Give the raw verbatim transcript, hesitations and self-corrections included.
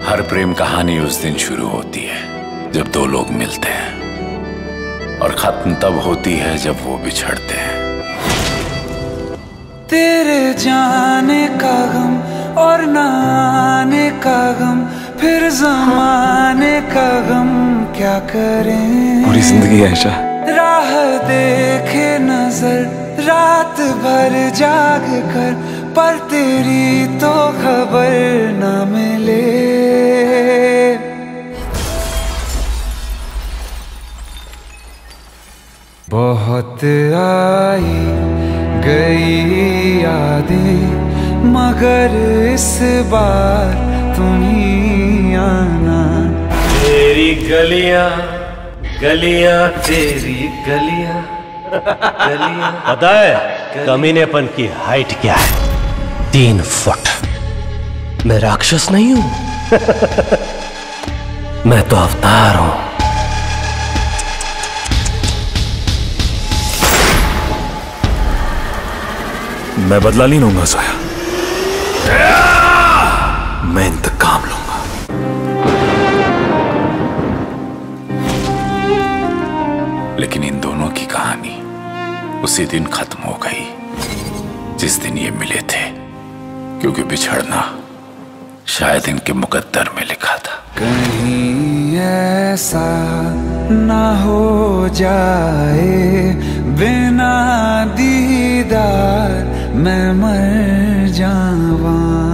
हर प्रेम कहानी उस दिन शुरू होती है जब दो लोग मिलते हैं, और खत्म तब होती है जब वो बिछड़ते हैं। तेरे जाने का गम और न आने का गम, फिर जमाने का गम क्या करें। पूरी जिंदगी ऐशा राह देखे नजर रात भर जाग कर, पर तेरी तो खबर न मिले। बहुत आई गई यादें, मगर इस बार तुम ही आना। तेरी गलियां गलियां तेरी गलियां गलियां। पता है कमीनेपन की हाइट क्या है? तीन फुट। मैं राक्षस नहीं हूं मैं तो अवतार हूं। मैं बदला नहीं लूंगा सोया, मैं इंतकाम लूंगा। लेकिन इन दोनों की कहानी उसी दिन खत्म हो गई जिस दिन ये मिले थे, क्योंकि बिछड़ना शायद इनके मुकद्दर में लिखा था। कहीं ऐसा ना हो जाए बिना दीदार मैं मर जावा।